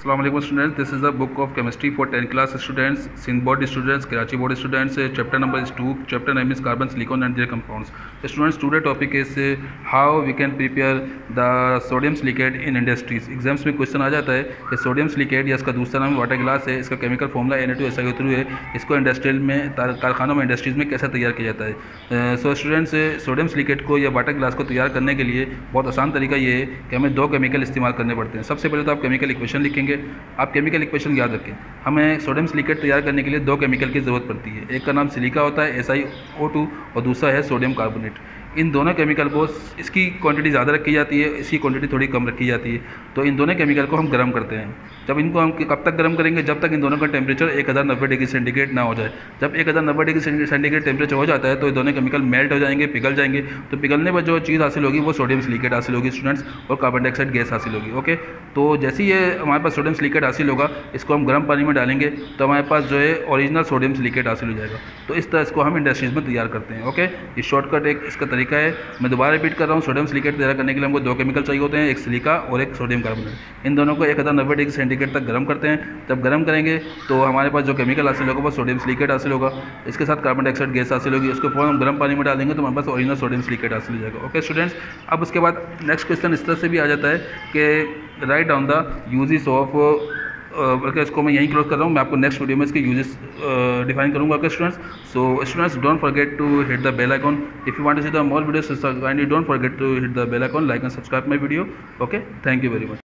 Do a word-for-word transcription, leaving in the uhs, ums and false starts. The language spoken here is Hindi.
Assalamu alaikum students, this is the book of chemistry for tenth class students, Sindh board students, Karachi board students. Chapter number is two. Chapter name is carbon, silicon and their compounds. The students, today topic is uh, how we can prepare the sodium silicate in industries. Exams में क्वेश्चन आ जाता है कि सोडियम सिलिकेट या इसका दूसरा नाम वाटर ग्लास है, इसका chemical formula N A two S I O three है, इसको इंडस्ट्रियल में कारखानों में इंडस्ट्रीज़ में कैसे तैयार किया जाता है. सो स्टूडेंट्स, सोडियम सिलिकेट को या वाटर ग्लास को तैयार करने के लिए बहुत आसान तरीका ये है कि हमें दो केमिकल इस्तेमाल करने पड़ते हैं. सबसे पहले तो आप केमिकल इक्वेशन लिखेंगे. आप केमिकल इक्वेशन याद रखें, हमें सोडियम सिलिकेट तैयार करने के लिए दो केमिकल की ज़रूरत पड़ती है. एक का नाम सिलिका होता है एस आई ओ टू और दूसरा है सोडियम कार्बोनेट. इन दोनों केमिकल को इसकी क्वांटिटी ज़्यादा रखी जाती है, इसकी क्वांटिटी थोड़ी कम रखी जाती है. तो इन दोनों केमिकल को हम गर्म करते हैं. जब इनको हम कब तक गर्म करेंगे, जब तक इन दोनों का टेम्परेचर एक हज़ार नब्बे डिग्री सेंटीग्रेड ना हो जाए. जब एक हज़ार नब्बे डिग्री सेंटीग्रेड टेम्परेचर हो जाता है तो ये दोनों केमिकल मेल्ट हो जाएंगे, पिघल जाएंगे. तो पिघलने पर जो चीज़ हासिल होगी वो सोडियम सिलिकेट हासिल होगी स्टूडेंट्स, और कार्बन डाइऑक्साइड गैस हासिल होगी. ओके, तो जैसे ही ये हमारे पास सोडियम सिलिकेट हासिल होगा, इसको हम गर्म पानी में डालेंगे तो हमारे पास जो है ओरिजिनल सोडियम सिलिकेट हासिल हो जाएगा. तो इस तरह इसको हम इंडस्ट्रीज़ में तैयार करते हैं. ओके, ये शॉर्टकट एक इसका तरीका है. मैं दोबारा रिपीट कर रहा हूँ, सोडियम सिलिकेट तैयार करने के लिए हमको दो केमिकल चाहिए होते हैं, एक सिलिका और एक सोडियम कार्बोनेट. इन दोनों को एक हज़ार नब्बे डिग्री सेंटीग्रेड तक गर्म करते हैं. जब गर्म करेंगे तो हमारे पास जो केमिकल हासिल होगा वो सोडियम सिलिकेट हासिल होगा, इसके साथ कार्बन डाइऑक्साइड गैस हासिल होगी. उसको फौरन हम गर्म पानी में डालेंगे तो हमारे पास ओरिजिनल सोडियम सिलिकेट हासिल हो जाएगा. ओके स्टूडेंट्स, अब उसके बाद नेक्स्ट क्वेश्चन इस तरह से भी आ जाता है कि write down the uses of, बल्कि इसको मैं यहीं क्लोज कर रहा हूँ. मैं आपको नेक्स्ट वीडियो में इसके यूजेस डिफाइन करूँगा. Okay students, so students don't forget to hit the bell icon if you want to see the more videos. Kindly don't forget to hit the bell icon, like and subscribe my video. Okay, thank you very much.